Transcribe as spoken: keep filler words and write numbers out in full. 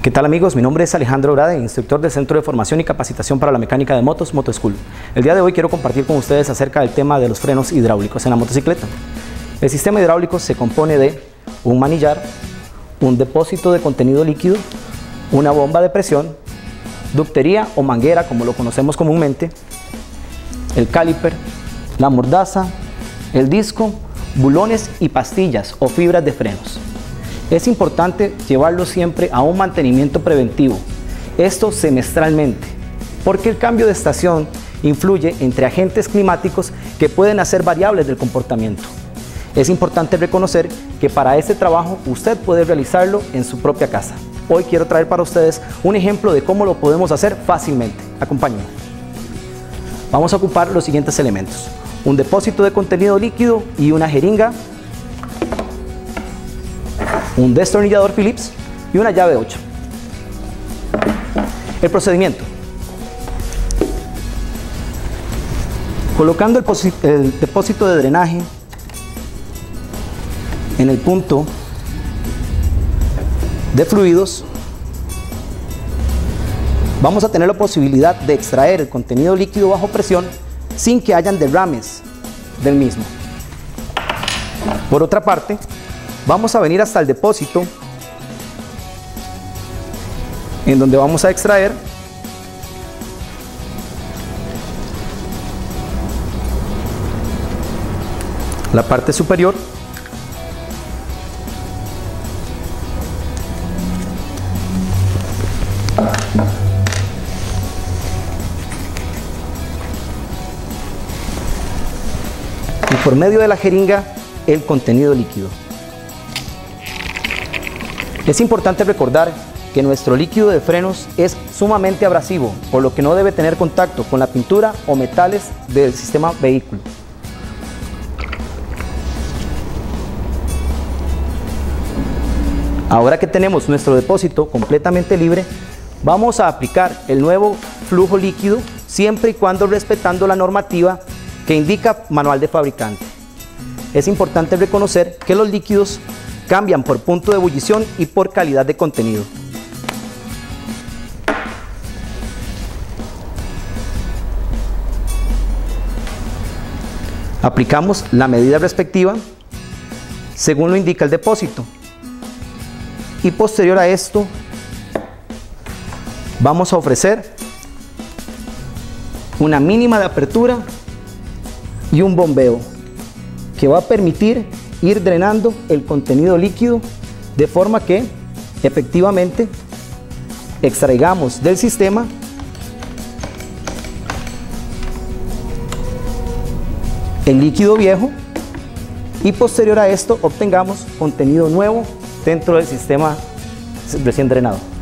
¿Qué tal amigos? Mi nombre es Alejandro Grade, instructor del Centro de Formación y Capacitación para la Mecánica de Motos, Motoschool. El día de hoy quiero compartir con ustedes acerca del tema de los frenos hidráulicos en la motocicleta. El sistema hidráulico se compone de un manillar, un depósito de contenido líquido, una bomba de presión, ductería o manguera como lo conocemos comúnmente, el caliper, la mordaza, el disco, bulones y pastillas o fibras de frenos. Es importante llevarlo siempre a un mantenimiento preventivo, esto semestralmente, porque el cambio de estación influye entre agentes climáticos que pueden hacer variables del comportamiento. Es importante reconocer que para este trabajo usted puede realizarlo en su propia casa. Hoy quiero traer para ustedes un ejemplo de cómo lo podemos hacer fácilmente. Acompáñenme. Vamos a ocupar los siguientes elementos: un depósito de contenido líquido y una jeringa, un destornillador Phillips y una llave ocho. El procedimiento: colocando el, el depósito de drenaje en el punto de fluidos, vamos a tener la posibilidad de extraer el contenido líquido bajo presión sin que hayan derrames del mismo. Por otra parte, vamos a venir hasta el depósito en donde vamos a extraer la parte superior y por medio de la jeringa el contenido líquido. Es importante recordar que nuestro líquido de frenos es sumamente abrasivo, por lo que no debe tener contacto con la pintura o metales del sistema vehículo. Ahora que tenemos nuestro depósito completamente libre, vamos a aplicar el nuevo flujo líquido siempre y cuando respetando la normativa que indica manual de fabricante. Es importante reconocer que los líquidos cambian por punto de ebullición y por calidad de contenido. Aplicamos la medida respectiva según lo indica el depósito y posterior a esto vamos a ofrecer una mínima de apertura y un bombeo que va a permitir ir drenando el contenido líquido de forma que efectivamente extraigamos del sistema el líquido viejo y posterior a esto obtengamos contenido nuevo dentro del sistema recién drenado.